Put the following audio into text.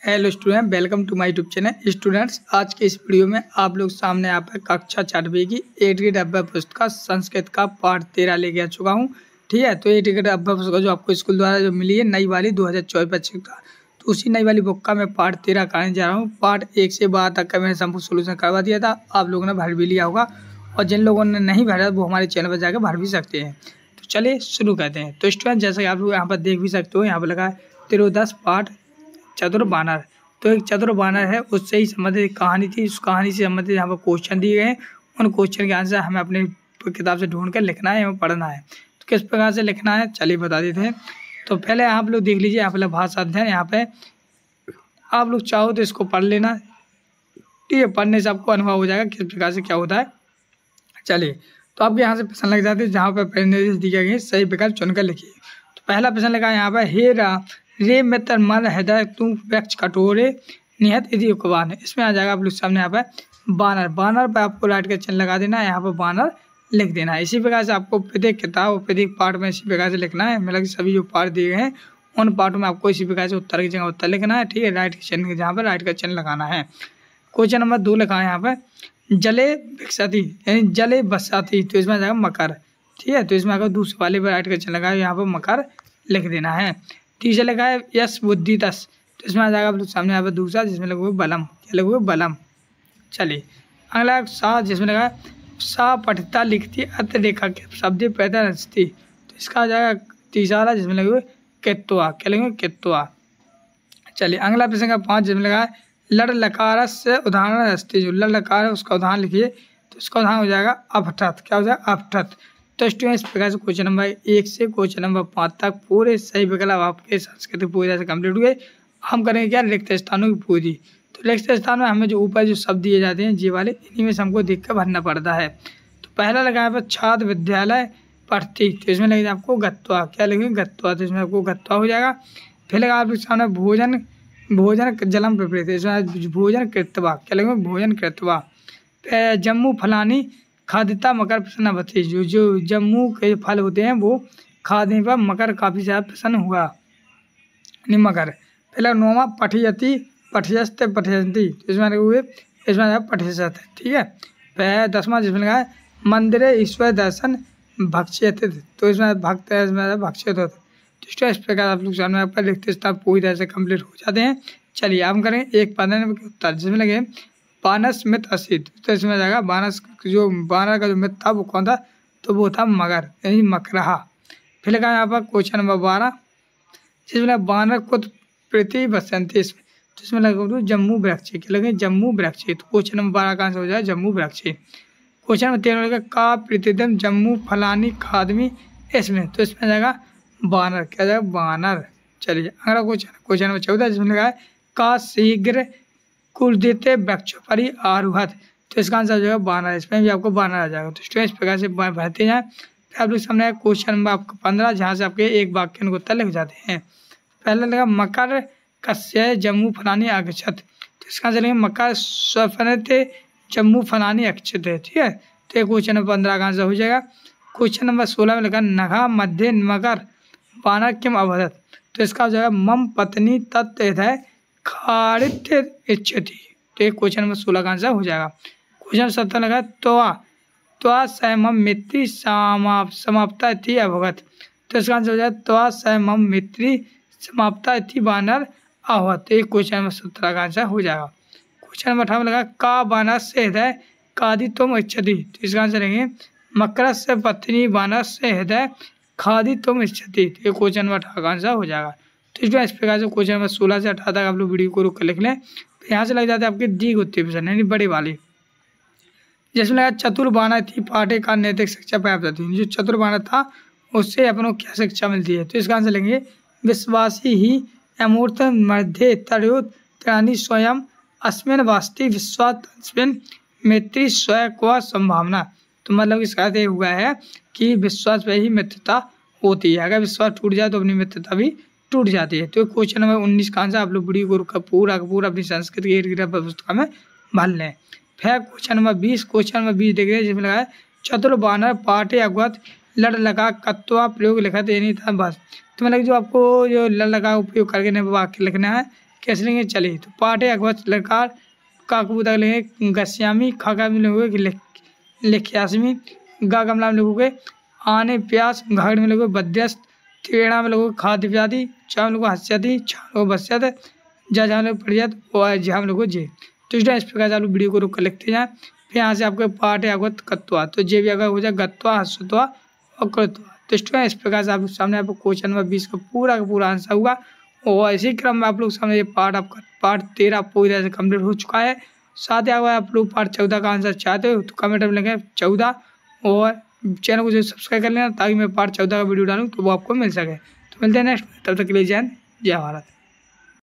Hello student, welcome to my YouTube channel. Students, आज के इस वीडियो में आप लोग सामने यहाँ पर कक्षा 4वीं की 8 ग्रेड अव्वय पुस्तक का संस्कृत का पाठ 13 लेके आ चुका हूँ। ठीक है, तो 8 ग्रेड अव्वय पुस्तक जो आपको स्कूल द्वारा जो मिली है नई वाली 2024-25 का, तो उसी नई वाली बुक का मैं पाठ 13 कराने जा रहा हूँ। पार्ट 1 से 12 तक का मैंने संपूर्ण सोल्यूशन करवा दिया था, आप लोगों ने भर भी लिया होगा, और जिन लोगों ने नहीं भरा वो हमारे चैनल पर जाकर भर भी सकते हैं। तो चलिए शुरू करते हैं। तो स्टूडेंट, जैसा कि आप लोग यहाँ पर देख भी सकते हो, यहाँ पर लगा है त्रयोदश पाठ चतुर बानर। तो एक चतुर बानर है, उससे ही संबंधित एक कहानी थी। उस कहानी से संबंधित यहाँ पर क्वेश्चन दिए गए हैं। उन क्वेश्चन के आंसर हमें अपनी किताब से ढूंढ कर लिखना है एवं पढ़ना है। तो किस प्रकार से लिखना है चलिए बता देते हैं। तो पहले आप लोग देख लीजिए, यहाँ पर भाषा अध्ययन, यहाँ पे आप लोग चाहो तो इसको पढ़ लेना। ठीक है, पढ़ने से आपको अनुभव हो जाएगा किस प्रकार से क्या होता है। चलिए, तो आपके यहाँ से प्रश्न लग जाते हैं, जहाँ पर निर्देश दिए गए सही विकल्प चुनकर लिखिए। तो पहला प्रश्न लगा यहाँ पर, हे रे मित्र मन हृदय तू वृक्ष कटोरे निहत यदि उपवान है। इसमें आ जाएगा आप लोग सामने यहाँ पर बानर। बानर पर आपको राइट का चिन्ह लगा देना है, यहाँ पर बानर लिख देना है। इसी प्रकार से आपको प्रत्येक किताब और प्रत्येक पाठ में इसी प्रकार से लिखना है। मतलब सभी जो पाठ दिए गए हैं उन पाठों में आपको इसी प्रकार से उत्तर की जगह उत्तर लिखना है। ठीक है, राइट के चिन्ह जहाँ पर राइट का चिन्ह लगाना है। क्वेश्चन नंबर 2 लिखा है यहाँ पर, जले विकसती यानी जले बसाती, तो इसमें आ जाएगा मकर। ठीक है, तो इसमें अगर दूसरे वाले पर राइट का चिन्ह लगा है, यहाँ पर मकर लिख देना है। तीसरा लिखा है यश बुद्धि तस, तो इसमें आ जाएगा आप लोग सामने यहाँ पर दूसरा, जिसमें लगोगे बलम। क्या लगोगे? बलम। चलिए, अगला सा, जिसमें लगा है सा पठिता लिखती अत रेखा के शब्द पैदा रचती, तो इसका आ जाएगा तीसरा, जिसमें लगोगे कित्वा। क्या लगेंगे? कित्वा। चलिए, अगला प्रश्न का 5, जिसमें लगा है लड़ लकार से उदाहरण रचती, जो लड़ लकार है उसका उदाहरण लिखिए, तो इसका उदाहरण हो जाएगा अपठत। क्या हो जाएगा? अपठत। तो स्टूडेंट, इस प्रकार से क्वेश्चन नंबर 1 से क्वेश्चन नंबर 5 तक पूरे सही विकल्प आपके संस्कृत पूरी तरह से कम्प्लीट हुए। हम करेंगे क्या? रिक्त स्थानों की पूरी। तो रिक्त स्थान में हमें जो ऊपर जो शब्द दिए जाते हैं ये वाले, इन्हीं में से हमको देख कर भरना पड़ता है। तो पहला लगा है छात्र विद्यालय पढ़ती, तो इसमें लगेगा आपको गत्वा। क्या लगेगा? गत्वा। तो इसमें आपको गत्वा हो जाएगा। फिर लगा आपके सामने भोजन जलम प्रवृत्त, इसमें भोजन कृत्वा। क्या लगेगा? भोजन कृत्वा। जम्मू फलानी खादिता मकर प्रसन्न भती, जो जम्मू के फल होते हैं वो खाने पर मकर काफ़ी ज़्यादा प्रसन्न हुआ, मकर। पहला 9वां पठयति पठयस्त पठयंती, तो इसमें पठयसत। ठीक है। 10वां, जिसमें लगा है मंदिर ईश्वर दर्शन भक्ष्यत, तो इसमें भक्त भक्ष्यत होता। तो इस प्रकार आप लोग सामने आपका लिखते स्थान पूरी तरह से कम्प्लीट हो जाते हैं। चलिए, आप हम करें एक पढ़ने के उत्तर, जिसमें लगे बानस मित असित, तो इसमें जाएगा बानस, जो बानर का जो मित था वो कौन था? तो वो था मगर, यानी मकरहा। फिर लगा यहाँ पर क्वेश्चन नंबर 12, जिसमें बानर कुत प्रति बसंती, तो इसमें लगा जम्मू वृक्ष। क्या लगे? जम्मू वृक्ष। तो क्वेश्चन नंबर 12 का आंसर हो जाए जम्मू वृक्ष। क्वेश्चन नंबर 13 लगा का प्रतिदिन जम्मू फलानी खादमी, इसमें तो इसमें जाएगा बानर। क्या जाएगा? बानर। चलिए, अगला क्वेश्चन नंबर 14, जिसमें लगा है का शीघ्र कुलदेते वृक्ष परि आरुहत, तो इसका आंसर हो जाएगा बानर। इसमें भी आपको बानर आ जाएगा। तो स्टूडेंट, इस प्रकार से भरते जाएं। फिर आप लोग सामने क्वेश्चन नंबर आपका 15, जहाँ से आपके एक वाक्य को उत्तर लिख जाते हैं। पहले लगा मकर कस्य जम्मू फलानी अक्षत, तो इसका आंसर लेंगे मकर स्वफनते जम्मू फलानी अक्षत है। ठीक है, तो ये क्वेश्चन नंबर 15 का आंसर हो जाएगा। क्वेश्चन नंबर 16 में लगा नघा मध्य मकर बानर किम अवधत, तो इसका हो जाएगा मम पत्नी तत्व खाड़ित इच्छति, तो एक क्वेश्चन नंबर 16 का आंसर हो जाएगा। क्वेश्चन 17 लगा त्वा सहमम मित्री समाप्ता थी अवगत, तो इसका आंसर हो जाएगा त्वा सहमम मित्री समाप्ता थी बानर अवगत, तो एक क्वेश्चन नंबर 17 का आंसर हो जाएगा। क्वेश्चन नंबर 18 लगा का बानर से हृदय कादि तुम इच्छति, तो इसका आंसर लेंगे मकर से पत्नी बानर से हृदय खादी तुम इच्छति, तो ये क्वेश्चन नंबर 18 का आंसर हो जाएगा। तो इस प्रकार से क्वेश्चन नंबर 16 से 18 तक आप लोग वीडियो को रुक कर लिख लें। तो यहाँ से लग जाते हैं आपके दी गुत्ती प्रश्न, यानी बड़ी वाली, जिसमें लगा चतुर्बाना थी पाठे का नैतिक शिक्षा प्राप्त होती है। जो चतुर्बाना था उससे अपन को क्या शिक्षा मिलती है? तो इसका आंसर लेंगे विश्वासी ही अमूर्त मध्य तरोत्राणी स्वयं अस्मिन वास्ति विश्वासस्मिन मैत्री स्वयं को संभावना, तो मतलब इसका अर्थ हुआ है कि विश्वास पर ही मित्रता होती है। अगर विश्वास टूट जाए तो अपनी मित्रता भी टूट जाती है। तो क्वेश्चन नंबर 19 का आंसर आप लोग वीडियो को रुका पूरा अपनी संस्कृत की 8 ग्रेड पुस्तक में भर लें। फिर क्वेश्चन नंबर 20 देख रहे हैं, जिसमें लगा है चतुर बानर पाठे अवगत लड़ लगा कत्वा प्रयोग लिखा, तो ये नहीं था बस। तो मतलब जो आपको जो लड़ लगा उपयोग करके वाक्य लिखना है कैसे लेंगे चलिए। तो पाठ है अकबर ललकार, का कबूतर लेंगे गस्यामी, खा का में लिखोगे लिखयासमी, गा गमला में लिखोगे आने प्यास, घाट में लिखोगे बद्यस्त, त्रिवेणा में लिखोगे खाद्य व्याधि, चा में लिखोगे हस्यति, छा में लिखोगे बस्यत, जा जहाँ लोग पढ़ जाते वो जहाँ में लिखोगे जे। तो इस प्रकार से आप वीडियो को रोक कर लिखते जाए। फिर यहाँ से आपके पाठ है अगवत कत्वा, तो जे भी अगर हो जाए गत्वा हस्वत्वा और कृत्वा। तो इस प्रकार से आप सामने आपको क्वेश्चन नंबर 20 का पूरा आंसर हुआ। और इसी क्रम में आप लोग सामने ये पार्ट आपका पार्ट 13 पूरी तरह से कम्प्लीट हो चुका है। साथ ही अगर आप लोग पार्ट 14 का आंसर चाहते हो तो कमेंट में लिखें 14 और चैनल को जो सब्सक्राइब कर लेना ताकि मैं पार्ट 14 का वीडियो डालूँ तो वो आपको मिल सके। तो मिलते हैं नेक्स्ट, तब तक के लिए जय हिंद जय भारत।